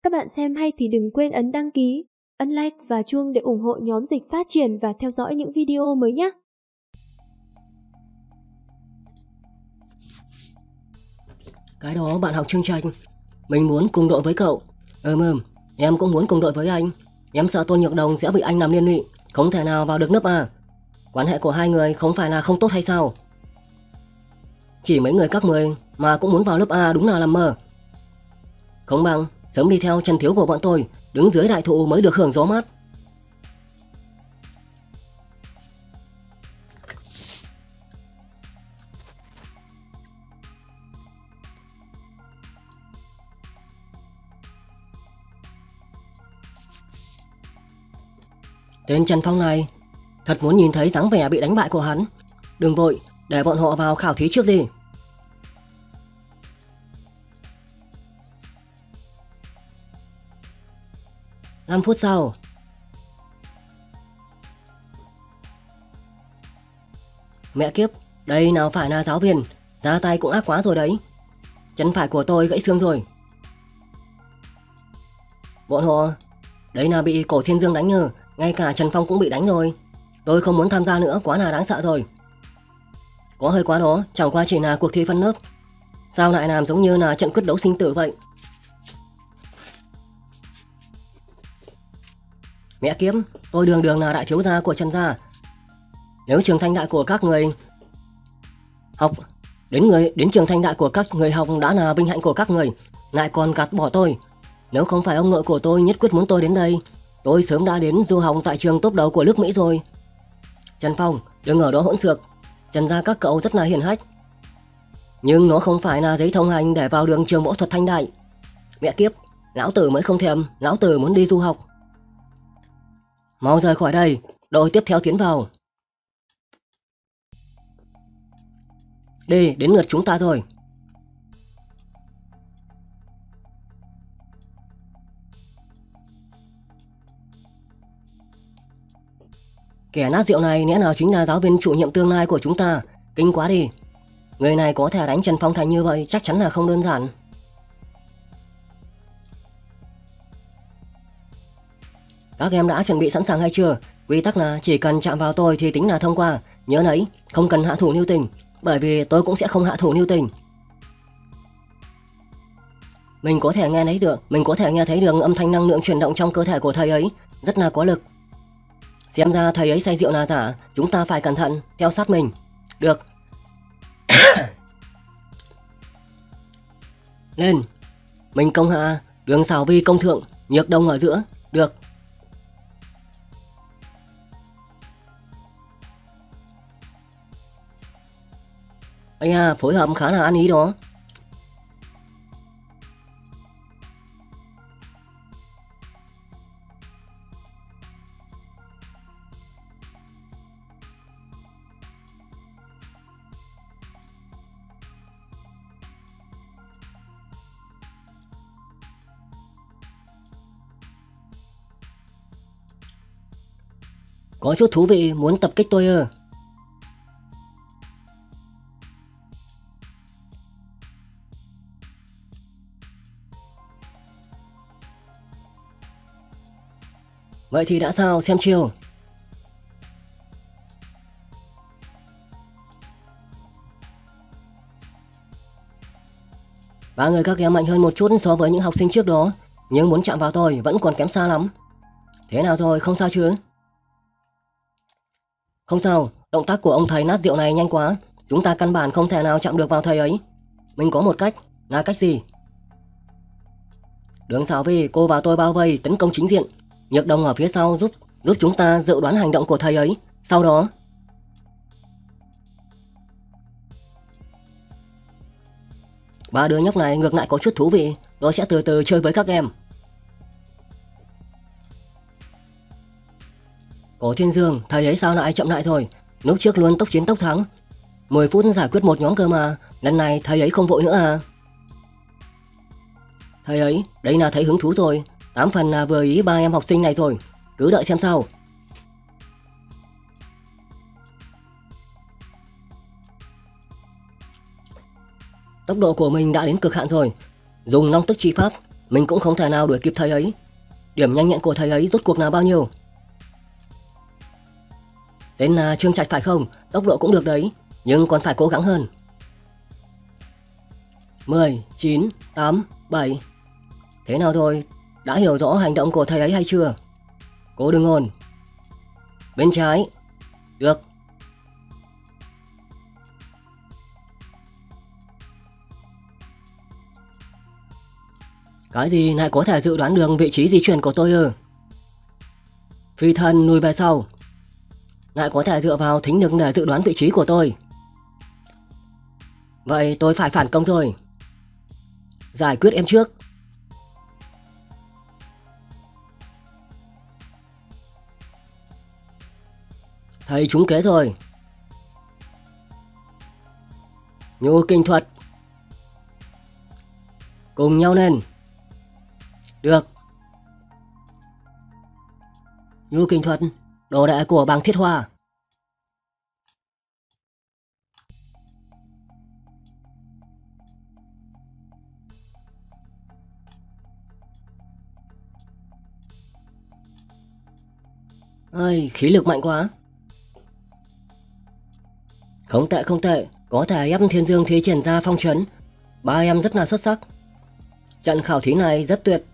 Các bạn xem hay thì đừng quên ấn đăng ký, ấn like và chuông để ủng hộ nhóm Dịch Phát Triển và theo dõi những video mới nhé. Cái đó bạn học chương Trạch, mình muốn cùng đội với cậu. Em cũng muốn cùng đội với anh. Em sợ Tôn Nhược Đồng sẽ bị anh làm liên lụy, không thể nào vào được lớp A. Quan hệ của hai người không phải là không tốt hay sao? Chỉ mấy người các người mà cũng muốn vào lớp A đúng là nằm mơ. Không bằng sớm đi theo Trần Thiếu của bọn tôi, đứng dưới đại thụ mới được hưởng gió mát. Tên Trần Phong này thật muốn nhìn thấy dáng vẻ bị đánh bại của hắn. Đừng vội, để bọn họ vào khảo thí trước đi. Năm phút sau. Mẹ kiếp, đây nào phải là giáo viên, ra tay cũng ác quá rồi đấy. Chân phải của tôi gãy xương rồi. Bọn họ, đấy là bị Cổ Thiên Dương đánh nhờ, ngay cả Trần Phong cũng bị đánh rồi. Tôi không muốn tham gia nữa, quá là đáng sợ rồi. Có hơi quá đó, chẳng qua chỉ là cuộc thi phân lớp. Sao lại làm giống như là trận quyết đấu sinh tử vậy? Mẹ kiếp, tôi đường đường là đại thiếu gia của Trần gia. Nếu trường thanh đại của các người học đến trường thanh đại của các người học đã là vinh hạnh của các người, lại còn gạt bỏ tôi. Nếu không phải ông nội của tôi nhất quyết muốn tôi đến đây, tôi sớm đã đến du học tại trường top đầu của nước Mỹ rồi. Trần Phong, đừng ở đó hỗn xược. Trần gia các cậu rất là hiển hách, nhưng nó không phải là giấy thông hành để vào đường trường võ thuật Thanh Đại. Mẹ kiếp, lão tử mới không thèm, lão tử muốn đi du học. Mau rời khỏi đây, đội tiếp theo tiến vào. Đi, đến lượt chúng ta rồi. Kẻ nát rượu này lẽ nào chính là giáo viên chủ nhiệm tương lai của chúng ta. Kinh quá đi. Người này có thể đánh Trần Phong thành như vậy chắc chắn là không đơn giản. Các em đã chuẩn bị sẵn sàng hay chưa? Quy tắc là chỉ cần chạm vào tôi thì tính là thông qua. Nhớ đấy, không cần hạ thủ lưu tình, bởi vì tôi cũng sẽ không hạ thủ lưu tình. Mình có thể nghe thấy được âm thanh năng lượng chuyển động trong cơ thể của thầy ấy, rất là có lực. Xem ra thầy ấy say rượu là giả, chúng ta phải cẩn thận, theo sát mình. Được. Lên. Mình công hạ, Đường Sảo Vi công thượng, Nhược Đông ở giữa. Được. Ây à, phối hợp khá là ăn ý đó. Có chút thú vị, muốn tập kích tôi ư? Vậy thì đã sao, xem chiều. Ba người các em mạnh hơn một chút so với những học sinh trước đó, nhưng muốn chạm vào tôi vẫn còn kém xa lắm. Thế nào rồi, không sao chứ? Không sao, động tác của ông thầy nát rượu này nhanh quá, chúng ta căn bản không thể nào chạm được vào thầy ấy. Mình có một cách, là cách gì? Đường Sảo Vi, cô và tôi bao vây tấn công chính diện, Nhược Đồng ở phía sau giúp chúng ta dự đoán hành động của thầy ấy. Sau đó ba đứa nhóc này ngược lại có chút thú vị, tôi sẽ từ từ chơi với các em. Cổ Thiên Dương, thầy ấy sao lại chậm lại rồi? Lúc trước luôn tốc chiến tốc thắng, 10 phút giải quyết một nhóm cơ mà, lần này thầy ấy không vội nữa à? Thầy ấy, đây là thấy hứng thú rồi, 8 phần là vừa ý ba em học sinh này rồi, cứ đợi xem sao. Tốc độ của mình đã đến cực hạn rồi, dùng long tức chi pháp, mình cũng không thể nào đuổi kịp thầy ấy. Điểm nhanh nhẹn của thầy ấy rốt cuộc là bao nhiêu? Tên là Trương Trạch phải không? Tốc độ cũng được đấy, nhưng còn phải cố gắng hơn. 10, 9, 8, 7. Thế nào thôi? Đã hiểu rõ hành động của thầy ấy hay chưa? Cố đừng ồn. Bên trái. Được. Cái gì lại có thể dự đoán được vị trí di chuyển của tôi ư? Phi thần lùi về sau. Lại có thể dựa vào thính lực để dự đoán vị trí của tôi. Vậy tôi phải phản công rồi. Giải quyết em trước. Thầy trúng kế rồi. Nhu kinh thuật. Cùng nhau lên. Được. Nhu kinh thuật, đồ đệ của Bàng Thiết Hoa. Ơi, khí lực mạnh quá. Không tệ không tệ, có thể ép Thiên Dương thi triển ra phong trấn. Ba em rất là xuất sắc. Trận khảo thí này rất tuyệt.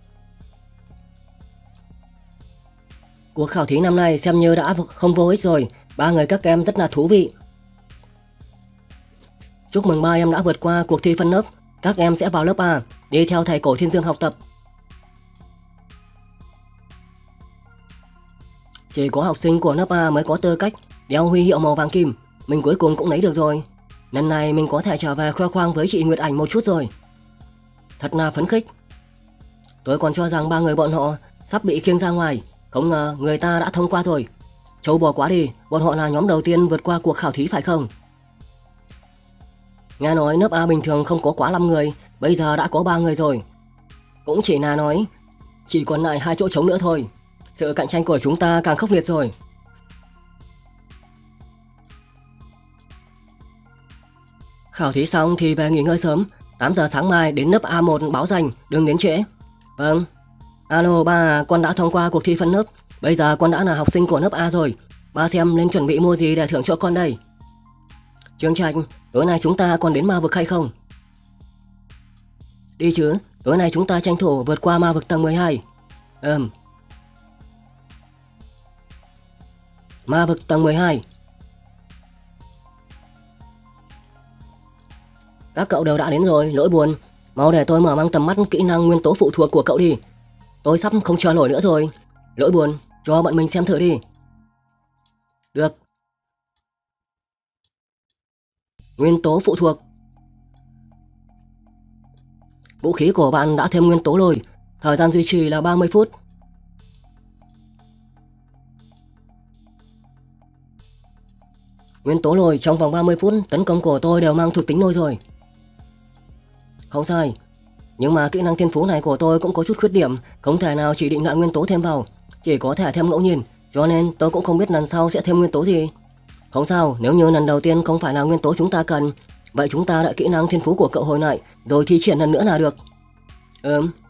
Cuộc khảo thí năm nay xem như đã không vô ích rồi. Ba người các em rất là thú vị. Chúc mừng ba em đã vượt qua cuộc thi phân lớp. Các em sẽ vào lớp A, đi theo thầy Cổ Thiên Dương học tập. Chỉ có học sinh của lớp A mới có tư cách đeo huy hiệu màu vàng kim. Mình cuối cùng cũng lấy được rồi. Lần này mình có thể trở về khoe khoang với chị Nguyệt Ảnh một chút rồi. Thật là phấn khích. Tôi còn cho rằng ba người bọn họ sắp bị khiêng ra ngoài, không ngờ người ta đã thông qua rồi. Trâu bò quá đi, bọn họ là nhóm đầu tiên vượt qua cuộc khảo thí phải không? Nghe nói lớp A bình thường không có quá 5 người, bây giờ đã có 3 người rồi. Cũng chỉ là nói, chỉ còn lại 2 chỗ trống nữa thôi. Sự cạnh tranh của chúng ta càng khốc liệt rồi. Khảo thí xong thì về nghỉ ngơi sớm. 8 giờ sáng mai đến lớp A1 báo danh, đừng đến trễ. Vâng. Alo ba, con đã thông qua cuộc thi phân lớp. Bây giờ con đã là học sinh của lớp A rồi. Ba xem nên chuẩn bị mua gì để thưởng cho con đây. Trương Trạch, tối nay chúng ta còn đến ma vực hay không? Đi chứ, tối nay chúng ta tranh thủ vượt qua ma vực tầng 12. Ma vực tầng 12. Các cậu đều đã đến rồi, lỗi buồn. Mau để tôi mở mang tầm mắt kỹ năng nguyên tố phụ thuộc của cậu đi. Tôi sắp không chờ nổi nữa rồi. Lỗi buồn, cho bọn mình xem thử đi. Được. Nguyên tố phụ thuộc. Vũ khí của bạn đã thêm nguyên tố lôi. Thời gian duy trì là 30 phút. Nguyên tố lôi trong vòng 30 phút tấn công của tôi đều mang thuộc tính lôi rồi. Không sai. Nhưng mà kỹ năng thiên phú này của tôi cũng có chút khuyết điểm, không thể nào chỉ định loại nguyên tố thêm vào, chỉ có thể thêm ngẫu nhiên, cho nên tôi cũng không biết lần sau sẽ thêm nguyên tố gì. Không sao, nếu như lần đầu tiên không phải là nguyên tố chúng ta cần, vậy chúng ta đợi kỹ năng thiên phú của cậu hồi lại rồi thi triển lần nữa là được.